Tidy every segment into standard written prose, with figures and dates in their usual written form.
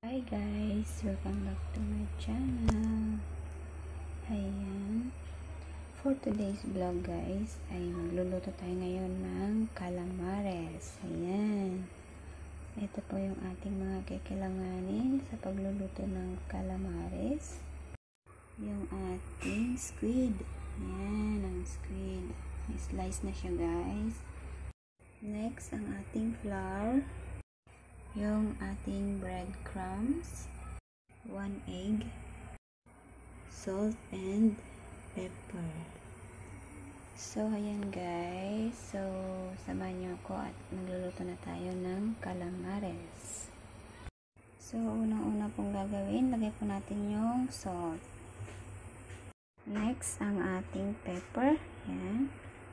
Hi guys! Welcome back to my channel. Ayan. For today's vlog guys, ay magluluto tayo ngayon ng calamares. Ayan. Ito po yung ating mga kailanganin sa pagluluto ng calamares. Yung ating squid. Ayan, ang squid. Slice na siya guys. Next, ang ating flour. Yung ating breadcrumbs, 1 egg, salt and pepper. So, ayan guys. So, samahan nyo ako at magluluto na tayo ng calamares. So, unang-una pong gagawin, lagay po natin yung salt. Next, ang ating pepper. Ayan.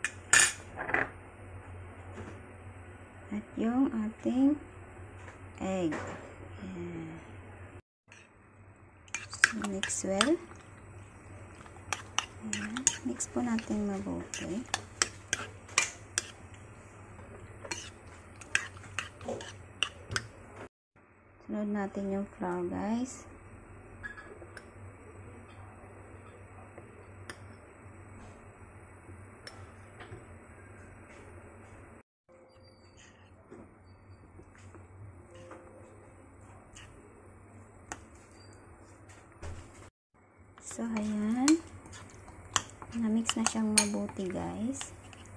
At yung ating egg. Ayan. Mix well. Ayan. Mix po natin mabuti. Sunod natin yung flour guys. So, ayan. Na-mix na siyang mabuti, guys.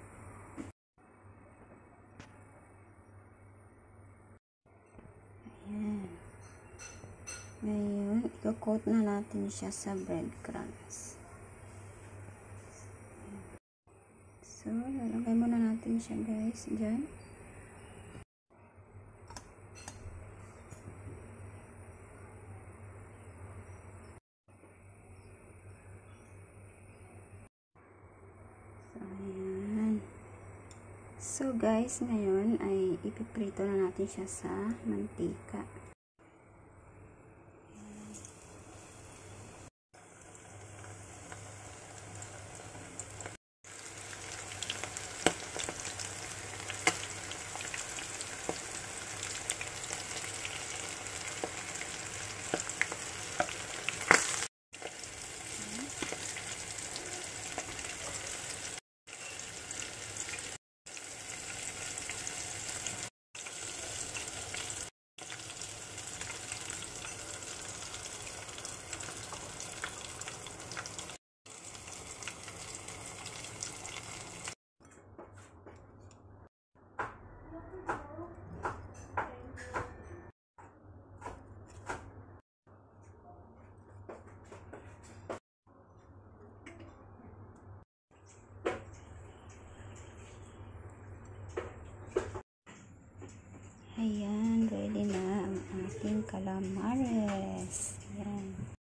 Ayan. Ngayon, i-coat na natin siya sa breadcrumbs. So, lalagay muna natin siya, guys, dyan. So guys, ngayon ay ipiprito na natin siya sa mantika. Ayan, ready na ang ating calamares. Ayan.